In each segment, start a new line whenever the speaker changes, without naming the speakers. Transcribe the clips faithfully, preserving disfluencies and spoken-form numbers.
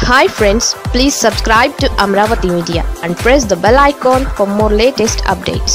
Hi friends, please subscribe to Amaravathi Media and press the bell icon for more latest updates.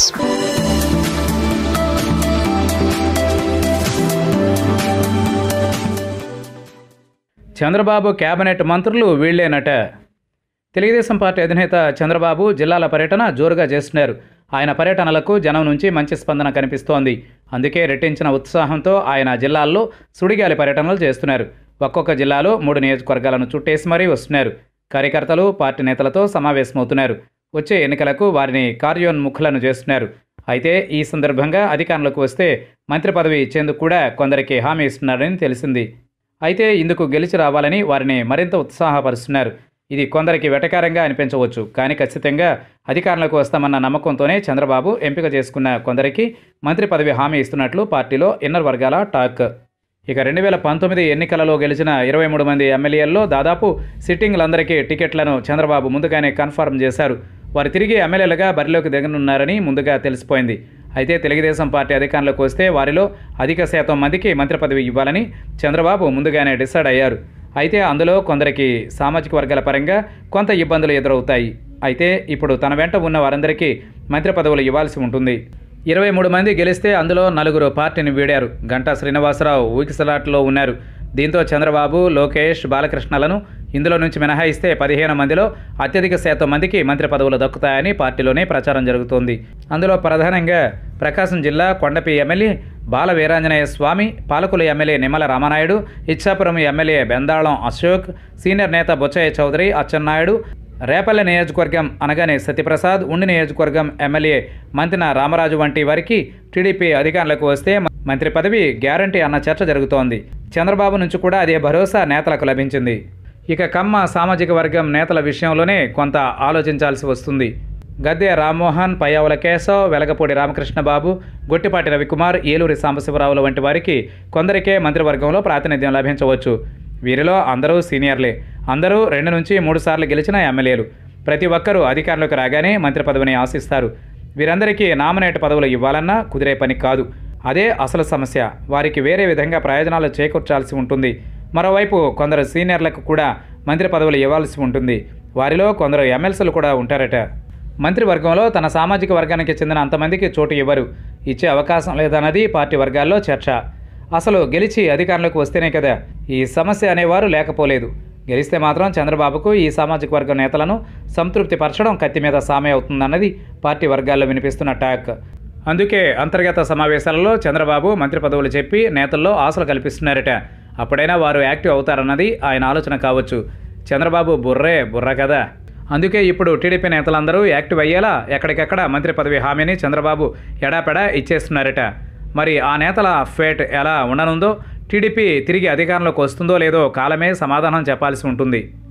Chandrababu cabinet మంత్రులు వీళ్లేనట. Telugu Desam party అధినేత చంద్రబాబు జిల్లాల పర్యటన జోరుగా చేస్తున్నారు. ఆయన పర్యటనలకు జనం నుంచి మంచి స్పందన కనిపిస్తోంది. అందుకే రెట్టించిన ఉత్సాహంతో ఆయన జిల్లాల్లో సుడిగాలి పర్యటనలు చేస్తున్నారు. ఒక్కొక్క జిల్లాలో మూడు నియోజకవర్గాలను చుట్టేసి మరీ వస్తున్నారు. కార్యకర్తలు పార్టీ నేతలతో సమావేశమవుతున్నారు. వచ్చే ఎన్నికలకు వారిని కార్యోన్ముఖులను చేస్తున్నారు. అయితే ఈ సందర్భంగా అధికారంలోకి వస్తే మంత్రి పదవి ఇచ్చేందుకు కూడా కొందరికి హామీ ఇస్తున్నారని తెలిసింది. అయితే ఇందుకు గెలిచి రావాలని వారిని మరింత ఉత్సాహపరుస్తున్నారు. ఇది కొందరికి వెటకారంగా అనిపించవచ్చు. కానీ ఖచ్చితంగా అధికారంలోకి వస్తామన్న నమ్మకంతోనే చంద్రబాబు ఎంపిక చేసుకున్న కొందరికి మంత్రి పదవి హామీ ఇస్తున్నట్లు పార్టీలో ఇన్నర్ వర్గాల టాక్. ఇక రెండు వేల పంతొమ్మిది ఎన్నికలలో గెలిచిన ఇరవై మూడు మంది ఎమ్మెల్యేల్లో దాదాపు సిట్టింగ్లందరికీ టికెట్లను చంద్రబాబు ముందుగానే కన్ఫర్మ్ చేశారు. వారు తిరిగి ఎమ్మెల్యేలుగా బరిలోకి దిగనున్నారని ముందుగా తెలిసిపోయింది. అయితే తెలుగుదేశం పార్టీ అధికారంలోకి వస్తే వారిలో అధిక శాతం మందికి మంత్రి పదవి ఇవ్వాలని చంద్రబాబు ముందుగానే డిసైడ్ అయ్యారు. అయితే అందులో కొందరికి సామాజిక వర్గాల పరంగా కొంత ఇబ్బందులు ఎదురవుతాయి. అయితే ఇప్పుడు తన వెంట ఉన్న వారందరికీ మంత్రి పదవులు ఇవ్వాల్సి ఉంటుంది. ఇరవై మూడు మంది గెలిస్తే అందులో నలుగురు పార్టీని వీడారు. గంటా శ్రీనివాసరావు ఊకిసలాట్లో ఉన్నారు. దీంతో చంద్రబాబు, లోకేష్, బాలకృష్ణలను ఇందులో నుంచి మినహాయిస్తే పదిహేను మందిలో అత్యధిక శాతం మందికి మంత్రి పదవులు దక్కుతాయని పార్టీలోనే ప్రచారం జరుగుతోంది. అందులో ప్రధానంగా ప్రకాశం జిల్లా కొండపి ఎమ్మెల్యే బాల వీరాంజనేయ స్వామి, పాలకుల MLA Nimmala Ramanaidu, Ichchapuram MLA Bendalam Ashok, senior నేత బొచ్చయ్య చౌదరి, అచ్చెన్నాయుడు, రేపల్లె నియోజకవర్గం అనగానే సత్యప్రసాద్, ఉండి నియోజకవర్గం ఎమ్మెల్యే మంతిన రామరాజు వంటి వారికి టీడీపీ అధికారంలోకి వస్తే మంత్రి పదవి గ్యారంటీ అన్న చర్చ జరుగుతోంది. చంద్రబాబు నుంచి కూడా అదే భరోసా నేతలకు లభించింది. ఇక కమ్మ సామాజిక వర్గం నేతల విషయంలోనే కొంత ఆలోచించాల్సి వస్తుంది. గద్దె రామ్మోహన్, పయ్యావుల కేశవ్, వెలగపూడి రామకృష్ణబాబు, గొట్టిపాటి రవికుమార్, ఏలూరి సాంబశివరావుల వంటి వారికి కొందరికే మంత్రివర్గంలో ప్రాతినిధ్యం లభించవచ్చు. వీరిలో అందరూ సీనియర్లే. అందరూ రెండు నుంచి మూడు సార్లు గెలిచిన ఎమ్మెల్యేలు. ప్రతి ఒక్కరూ అధికారంలోకి రాగానే మంత్రి పదవిని ఆశిస్తారు. వీరందరికీ నామినేట్ పదవులు ఇవ్వాలన్నా కుదిరే పని కాదు. అదే అసలు సమస్య. వారికి వేరే విధంగా ప్రయోజనాలు చేకూర్చాల్సి ఉంటుంది. మరోవైపు కొందరు సీనియర్లకు కూడా మంత్రి పదవులు ఇవ్వాల్సి ఉంటుంది. వారిలో కొందరు ఎమ్మెల్సీలు కూడా ఉంటారట. మంత్రివర్గంలో తన సామాజిక వర్గానికి చెందిన అంతమందికి చోటు ఇవ్వరు. ఇచ్చే అవకాశం లేదన్నది పార్టీ వర్గాల్లో చర్చ. అసలు గెలిచి అధికారంలోకి వస్తేనే కదా ఈ సమస్య అనేవారు లేకపోలేదు. గెలిస్తే మాత్రం చంద్రబాబుకు ఈ సామాజిక వర్గ నేతలను సంతృప్తి పరచడం కత్తి మీద సామే అవుతుందన్నది పార్టీ వర్గాల్లో వినిపిస్తున్న టాక్. అందుకే అంతర్గత సమావేశాలలో చంద్రబాబు మంత్రి పదవులు చెప్పి నేతల్లో ఆశలు కల్పిస్తున్నారట. అప్పుడైనా వారు యాక్టివ్ అవుతారన్నది ఆయన ఆలోచన కావచ్చు. చంద్రబాబు బుర్రే బుర్ర కదా. అందుకే ఇప్పుడు టీడీపీ నేతలందరూ యాక్టివ్ అయ్యేలా ఎక్కడికెక్కడ మంత్రి పదవి హామీని చంద్రబాబు ఎడాపెడా ఇచ్చేస్తున్నారట. మరి ఆ నేతల ఫేట్ ఎలా ఉండనుందో, టీడీపీ తిరిగి అధికారంలోకి వస్తుందో లేదో కాలమే సమాధానం చెప్పాల్సి ఉంటుంది.